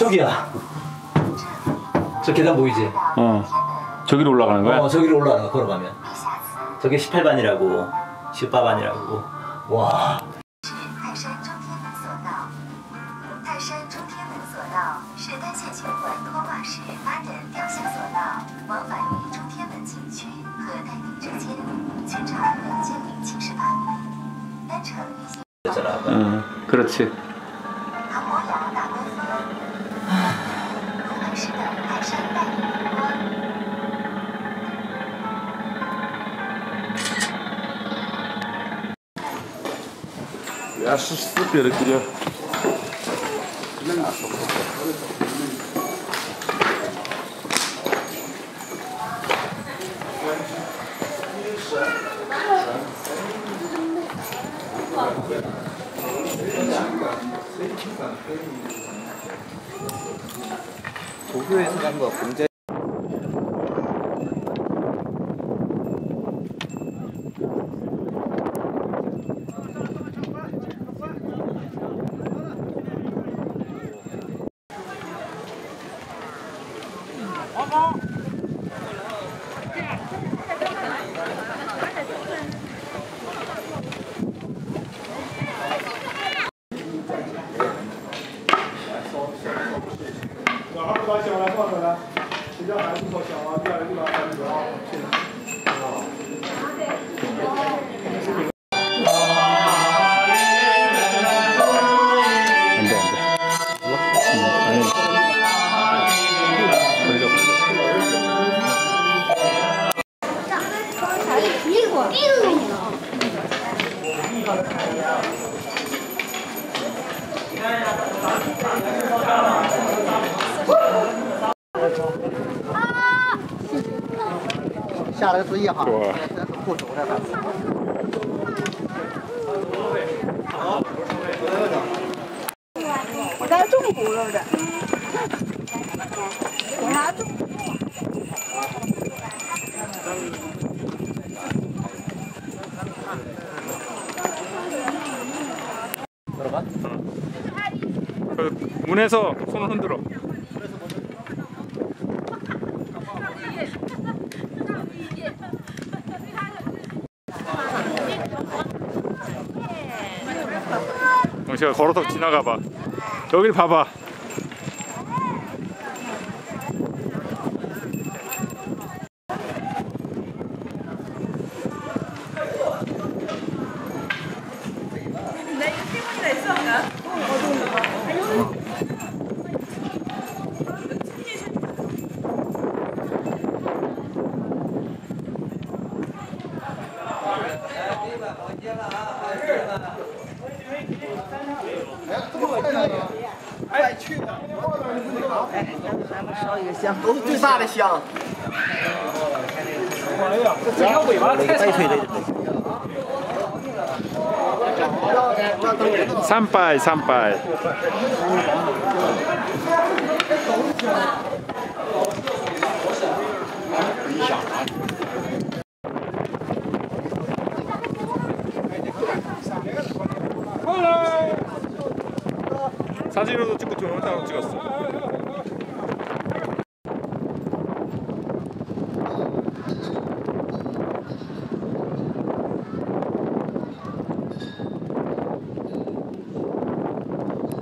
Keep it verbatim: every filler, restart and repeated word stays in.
저기야. 저 계단 보이지? 어. 저기로 올라가는 거야? 어, 저기로 올라가 걸어가면. 저게 십팔 반이라고, 십팔 반이라고. 와. 泰山中天门索道。泰山中天门索道是单线循环拖挂式八人吊行索道，往返于中天门景区和泰宁之间，全长两千零七十八米，单程运行。 응, 그렇지. 唐伯雅大观峰，如本市的泰山带领阳光。 Я шесты перекрыл. 도쿄에서 간 거 공제. 아! 下来注意哈，护手这边。我在中轱辘的，我拿中。 그 문에서 손을 흔들어. 영식아 걸어서 지나가봐. 여길 봐봐. 哎，去的。哎，咱们烧一个香，都是最大的香。哎呀，这这条尾巴太长了。 参拜参拜。 사진으로도 찍고 동영상으로 찍었어.